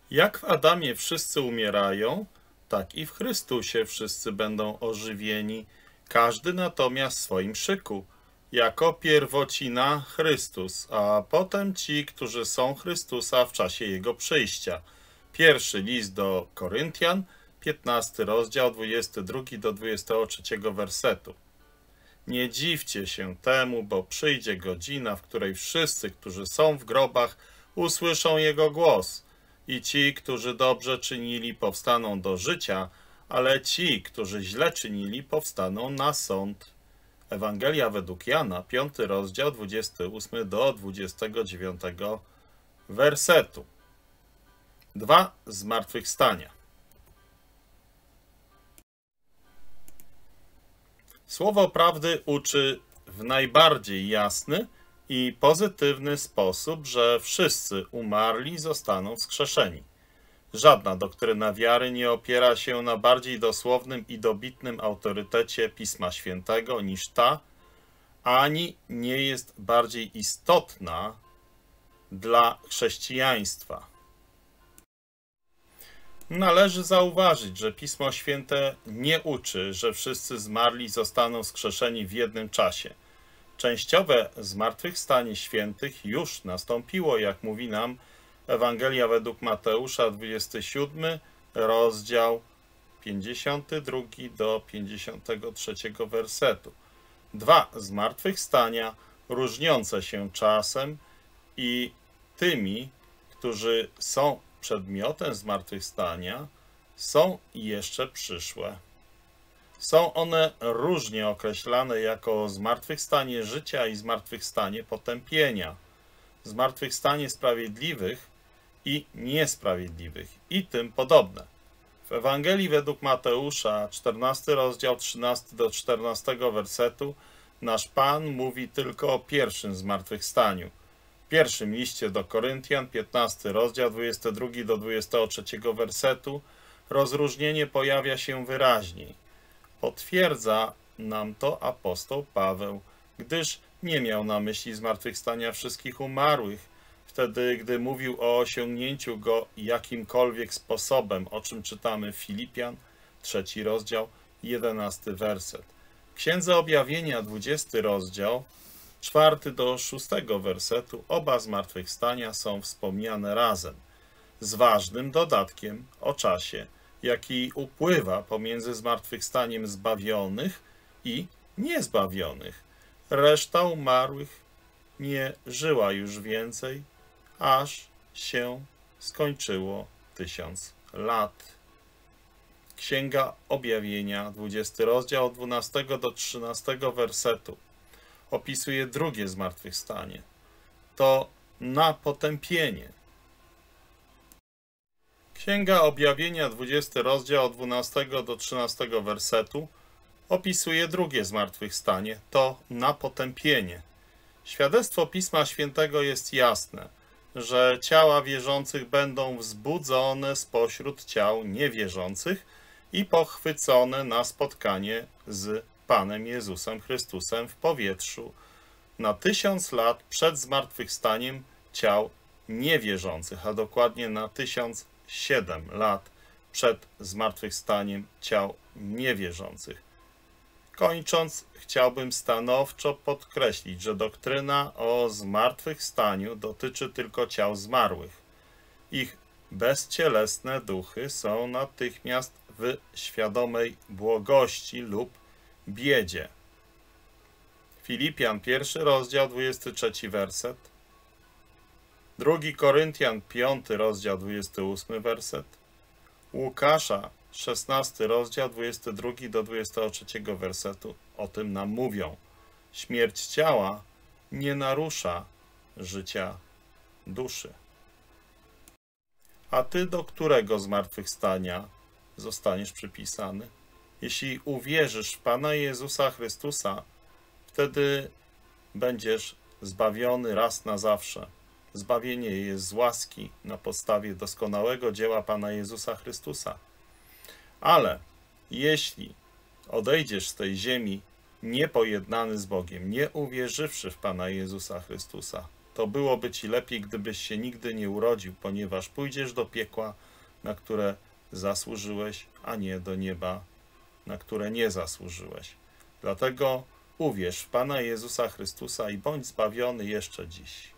Jak w Adamie wszyscy umierają, tak i w Chrystusie wszyscy będą ożywieni, każdy natomiast w swoim szyku. Jako pierwocina Chrystus, a potem ci, którzy są Chrystusa w czasie Jego przyjścia. Pierwszy list do Koryntian, 15 rozdział, 22 do 23 wersetu. Nie dziwcie się temu, bo przyjdzie godzina, w której wszyscy, którzy są w grobach, usłyszą Jego głos. I ci, którzy dobrze czynili, powstaną do życia, ale ci, którzy źle czynili, powstaną na sąd. Ewangelia według Jana, 5 rozdział, 28 do 29 wersetu. 2. Zmartwychwstania. Słowo prawdy uczy w najbardziej jasny i pozytywny sposób, że wszyscy umarli zostaną wskrzeszeni. Żadna doktryna wiary nie opiera się na bardziej dosłownym i dobitnym autorytecie Pisma Świętego niż ta, ani nie jest bardziej istotna dla chrześcijaństwa. Należy zauważyć, że Pismo Święte nie uczy, że wszyscy zmarli zostaną wskrzeszeni w jednym czasie. Częściowe zmartwychwstanie świętych już nastąpiło, jak mówi nam Ewangelia według Mateusza, 27 rozdział, 52 do 53 wersetu. 2 zmartwychwstania różniące się czasem i tymi, którzy są przedmiotem zmartwychwstania, są jeszcze przyszłe. Są one różnie określane jako zmartwychwstanie życia i zmartwychwstanie potępienia, zmartwychwstanie sprawiedliwych i niesprawiedliwych i tym podobne. W Ewangelii według Mateusza, 14 rozdział, 13 do 14 wersetu, nasz Pan mówi tylko o pierwszym zmartwychwstaniu. W pierwszym liście do Koryntian, 15 rozdział, 22 do 23 wersetu, rozróżnienie pojawia się wyraźniej. Potwierdza nam to apostoł Paweł, gdyż nie miał na myśli zmartwychwstania wszystkich umarłych, wtedy gdy mówił o osiągnięciu go jakimkolwiek sposobem, o czym czytamy w Filipian, 3 rozdział, 11 werset. W Księdze Objawienia, 20 rozdział, 4 do 6 wersetu, oba zmartwychwstania są wspomniane razem, z ważnym dodatkiem o czasie, jaki upływa pomiędzy zmartwychwstaniem zbawionych i niezbawionych. Reszta umarłych nie żyła już więcej, aż się skończyło 1000 lat. Księga Objawienia, 20 rozdział, od 12 do 13 wersetu, opisuje drugie zmartwychwstanie. To na potępienie. Księga Objawienia, 20 rozdział, od 12 do 13 wersetu, opisuje drugie zmartwychwstanie. To na potępienie. Świadectwo Pisma Świętego jest jasne, że ciała wierzących będą wzbudzone spośród ciał niewierzących i pochwycone na spotkanie z Panem Jezusem Chrystusem w powietrzu na 1000 lat przed zmartwychwstaniem ciał niewierzących, a dokładnie na 1007 lat przed zmartwychwstaniem ciał niewierzących. Kończąc, chciałbym stanowczo podkreślić, że doktryna o zmartwychwstaniu dotyczy tylko ciał zmarłych. Ich bezcielesne duchy są natychmiast w świadomej błogości lub biedzie. Filipian, 1 rozdział, 23 werset. 2 Koryntian, 5 rozdział, 28 werset. Łukasza, 16 rozdział, 22 do 23 wersetu o tym nam mówią. Śmierć ciała nie narusza życia duszy. A ty do którego zmartwychwstania zostaniesz przypisany? Jeśli uwierzysz w Pana Jezusa Chrystusa, wtedy będziesz zbawiony raz na zawsze. Zbawienie jest z łaski na podstawie doskonałego dzieła Pana Jezusa Chrystusa. Ale jeśli odejdziesz z tej ziemi niepojednany z Bogiem, nie uwierzywszy w Pana Jezusa Chrystusa, to byłoby ci lepiej, gdybyś się nigdy nie urodził, ponieważ pójdziesz do piekła, na które zasłużyłeś, a nie do nieba, na które nie zasłużyłeś. Dlatego uwierz w Pana Jezusa Chrystusa i bądź zbawiony jeszcze dziś.